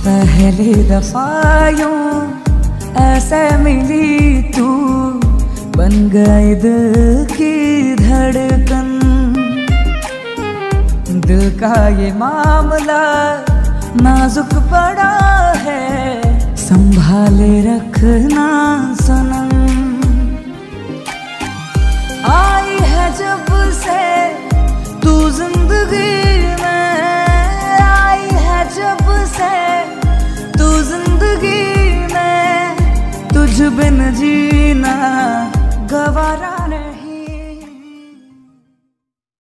पहली दफा यूं ऐसे मिली तू, बन गई दिल की धड़कन। दिल का ये मामला नाजुक पड़ा है, संभाले रखना सनम। आई है जब से तू जिंदगी में, आई है जब से तू जिंदगी में, तुझ बिन जीना गवारा